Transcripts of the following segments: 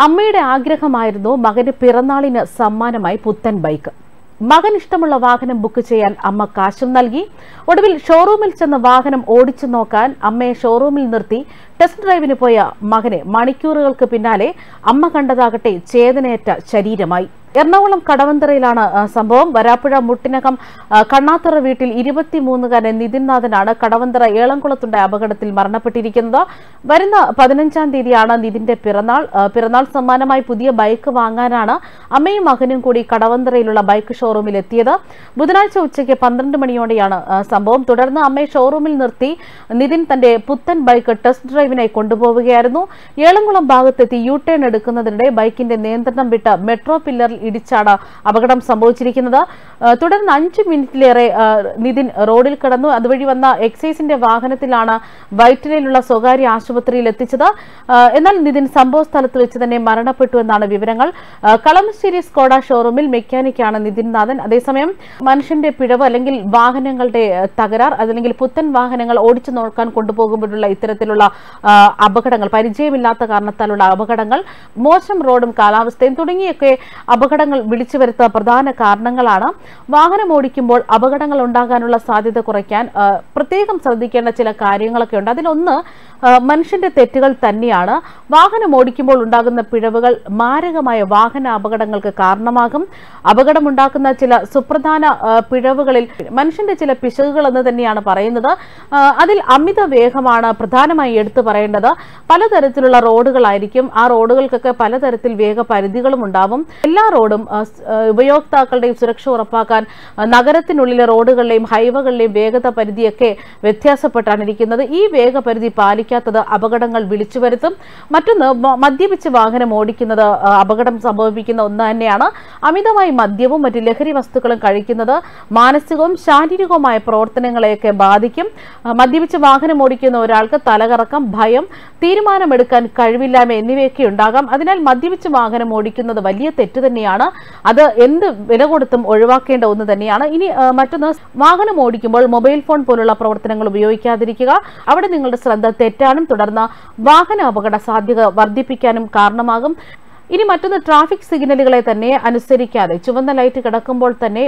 അമ്മയുടെ ആഗ്രഹമായിരുന്നു മകന് പിറന്നാളിന് സമ്മാനമായി പുത്തൻ ബൈക്ക്. മകൻ ഇഷ്ടമുള്ള വാഹനം ബുക്ക് ചെയ്യാൻ അമ്മ കാശും നൽകി. ഒടുവിൽ ഷോറൂമിൽ ചെന്ന് വാഹനം ഓടിച്ചു നോക്കാൻ അമ്മയെ ഷോറൂമിൽ നിർത്തി ടെസ്റ്റ് ഡ്രൈവിന് പോയ മകനെ മണിക്കൂറുകൾക്ക് പിന്നാലെ അമ്മ കണ്ടതാകട്ടെ ചേതനയേറ്റ ശരീരമായി. എറണാകുളം കടവന്തറയിലാണ് സംഭവം. വരാപ്പുഴ മുട്ടിനകം കണ്ണാത്തറ വീട്ടിൽ 23-കാരൻ നിതിൻനാഥനാണ് കടവന്തറ ഏളംകുളത്തുണ്ടായ അപകടത്തിൽ മരണപ്പെട്ടിരിക്കുന്നത്. വരുന്ന 15-ാം തീയതിയാണ് നിതിന്റെ പിറന്നാൾ സമ്മാനമായി പുതിയ ബൈക്ക് വാങ്ങാനാണ് അമ്മയും മകനും കൂടി കടവന്തറയിലുള്ള ബൈക്ക് ഷോറൂമിൽ എത്തിയത്. ബുധനാഴ്ച ഉച്ചയ്ക്ക് 12 മണിയോടെയാണ് സംഭവം. തുടർന്ന് അമ്മയെ ഷോറൂമിൽ നിർത്തി നിതിൻ തന്റെ പുത്തൻ ബൈക്ക് ടെസ്റ്റ് ഡ്രൈവിനായി കൊണ്ടുപോവുകയായിരുന്നു. ഏളംകുളം ഭാഗത്തെത്തി യു ടേൺ എടുക്കുന്നതിനിടെ ബൈക്കിന്റെ നിയന്ത്രണം വിട്ട് മെട്രോ പില്ലറിൽ ഇടിച്ചാണ് അപകടം സംഭവിച്ചിരിക്കുന്നത്. തുടർന്ന് 5 മിനിറ്റിലേറെ നിതിൻ റോഡിൽ കിടന്നു. അതുവഴി വന്ന എക്സൈസിന്റെ വാഹനത്തിലാണ് വൈറ്റിലയിലുള്ള സ്വകാര്യ ആശുപത്രിയിൽ എത്തിച്ചത്. എന്നാൽ നിതിൻ സംഭവ സ്ഥലത്ത് വെച്ച് തന്നെ മരണപ്പെട്ടു എന്നാണ് വിവരങ്ങൾ. കളമശ്ശേരി സ്കോഡ ഷോറൂമിൽ മെക്കാനിക്കാണ് നിതിൻനാഥൻ. അതേസമയം മനുഷ്യന്റെ പിഴവ് അല്ലെങ്കിൽ വാഹനങ്ങളുടെ തകരാർ അല്ലെങ്കിൽ പുത്തൻ വാഹനങ്ങൾ ഓടിച്ചു നോക്കാൻ കൊണ്ടുപോകുമ്പോഴുള്ള ഇത്തരത്തിലുള്ള അപകടങ്ങൾ, പരിചയമില്ലാത്ത കാരണത്താലുള്ള അപകടങ്ങൾ, മോശം റോഡും കാലാവസ്ഥയും തുടങ്ങിയൊക്കെ അപകടങ്ങൾ വിളിച്ചു വരുത്ത പ്രധാന കാരണങ്ങളാണ്. വാഹനം ഓടിക്കുമ്പോൾ അപകടങ്ങൾ ഉണ്ടാകാനുള്ള സാധ്യത കുറയ്ക്കാൻ പ്രത്യേകം ശ്രദ്ധിക്കേണ്ട ചില കാര്യങ്ങളൊക്കെ ഉണ്ട്. അതിലൊന്ന് മനുഷ്യന്റെ തെറ്റുകൾ തന്നെയാണ്. വാഹനം ഓടിക്കുമ്പോൾ ഉണ്ടാകുന്ന പിഴവുകൾ മാരകമായ വാഹന അപകടങ്ങൾക്ക് കാരണമാകും. അപകടമുണ്ടാക്കുന്ന ചില സുപ്രധാന പിഴവുകളിൽ മനുഷ്യന്റെ ചില പിശകുകൾ എന്ന് തന്നെയാണ് പറയുന്നത്. അതിൽ അമിത വേഗമാണ് പ്രധാനമായി എടുത്തു പറയേണ്ടത്. പലതരത്തിലുള്ള റോഡുകളായിരിക്കും. ആ റോഡുകൾക്കൊക്കെ പലതരത്തിൽ വേഗപരിധികളും ഉണ്ടാവും. എല്ലാ റോഡും ഉപയോക്താക്കളുടെയും സുരക്ഷ ഉറപ്പാക്കാൻ നഗരത്തിനുള്ളിലെ റോഡുകളിലെയും ഹൈവേകളിലെയും വേഗത പരിധിയൊക്കെ വ്യത്യാസപ്പെട്ടാണ് ഇരിക്കുന്നത്. ഈ വേഗപരിധി പാലിക്കാത്തത് അപകടങ്ങൾ വിളിച്ചു വരുത്തും. മറ്റൊന്ന്, മദ്യപിച്ച് വാഹനം ഓടിക്കുന്നത് അപകടം സംഭവിപ്പിക്കുന്ന ഒന്ന് തന്നെയാണ്. അമിതമായി മദ്യവും മറ്റ് ലഹരി വസ്തുക്കളും കഴിക്കുന്നത് മാനസികവും ശാരീരികവുമായ പ്രവർത്തനങ്ങളെയൊക്കെ ബാധിക്കും. മദ്യപിച്ച് വാഹനം ഓടിക്കുന്ന ഒരാൾക്ക് തലകറക്കം, ഭയം, തീരുമാനമെടുക്കാൻ കഴിവില്ലായ്മ എന്നിവയൊക്കെ ഉണ്ടാകാം. അതിനാൽ മദ്യപിച്ച് വാഹനം ഓടിക്കുന്നത് വലിയ തെറ്റ് തന്നെയാണ്. അത് എന്ത് വില കൊടുത്തും ഒഴിവാക്കേണ്ട ഒന്ന് തന്നെയാണ്. ഇനി മറ്റൊന്ന്, വാഹനം ഓടിക്കുമ്പോൾ മൊബൈൽ ഫോൺ പോലുള്ള പ്രവർത്തനങ്ങൾ ഉപയോഗിക്കാതിരിക്കുക. അവിടെ നിങ്ങളുടെ ശ്രദ്ധ തെറ്റാനും തുടർന്ന് വാഹന അപകട സാധ്യത വർദ്ധിപ്പിക്കാനും കാരണമാകും. ഇനി മറ്റൊന്ന്, ട്രാഫിക് സിഗ്നലുകളെ തന്നെ അനുസരിക്കാതെ ചുവന്ന ലൈറ്റ് കിടക്കുമ്പോൾ തന്നെ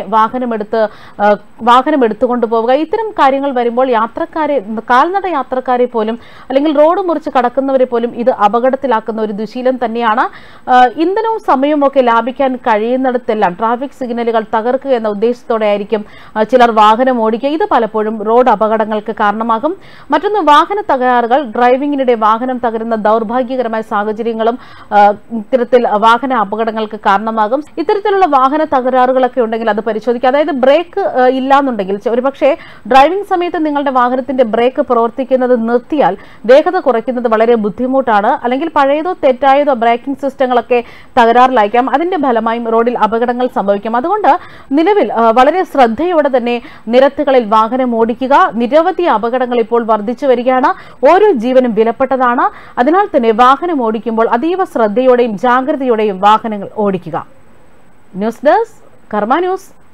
വാഹനം എടുത്തുകൊണ്ടുപോവുക. ഇത്തരം കാര്യങ്ങൾ വരുമ്പോൾ കാൽനട യാത്രക്കാരെ പോലും അല്ലെങ്കിൽ റോഡ് മുറിച്ച് കടക്കുന്നവരെ പോലും ഇത് അപകടത്തിലാക്കുന്ന ഒരു ദുശീലം തന്നെയാണ്. ഇന്ധനവും സമയവും ഒക്കെ ലാഭിക്കാൻ കഴിയുന്നിടത്തെല്ലാം ട്രാഫിക് സിഗ്നലുകൾ തകർക്കുക എന്ന ഉദ്ദേശത്തോടെ ആയിരിക്കും ചിലർ വാഹനം ഓടിക്കുക. ഇത് പലപ്പോഴും റോഡ് അപകടങ്ങൾക്ക് കാരണമാകും. മറ്റൊന്ന്, വാഹന തകരാറുകൾ. ഡ്രൈവിംഗിനിടെ വാഹനം തകരുന്ന ദൗർഭാഗ്യകരമായ സാഹചര്യങ്ങളും വാഹന അപകടങ്ങൾക്ക് കാരണമാകും. ഇത്തരത്തിലുള്ള വാഹന തകരാറുകളൊക്കെ ഉണ്ടെങ്കിൽ അത് പരിശോധിക്കുക. അതായത് ബ്രേക്ക് ഇല്ലാന്നുണ്ടെങ്കിൽ, ഒരുപക്ഷെ ഡ്രൈവിംഗ് സമയത്ത് നിങ്ങളുടെ വാഹനത്തിന്റെ ബ്രേക്ക് പ്രവർത്തിക്കുന്നത് നിർത്തിയാൽ വേഗത കുറയ്ക്കുന്നത് വളരെ ബുദ്ധിമുട്ടാണ്. അല്ലെങ്കിൽ പഴയതോ തെറ്റായതോ ബ്രേക്കിംഗ് സിസ്റ്റങ്ങളൊക്കെ തകരാറിലായിരിക്കാം. അതിന്റെ ഫലമായും റോഡിൽ അപകടങ്ങൾ സംഭവിക്കാം. അതുകൊണ്ട് നിലവിൽ വളരെ ശ്രദ്ധയോടെ തന്നെ നിരത്തുകളിൽ വാഹനം ഓടിക്കുക. നിരവധി അപകടങ്ങൾ ഇപ്പോൾ വർദ്ധിച്ചു വരികയാണ്. ഓരോ ജീവനും വിലപ്പെട്ടതാണ്. അതിനാൽ തന്നെ വാഹനം ഓടിക്കുമ്പോൾ അതീവ ശ്രദ്ധയോടെയും ജാഗ്രതയോടെയും വാഹനങ്ങൾ ഓടിക്കുക. News desk Karma news.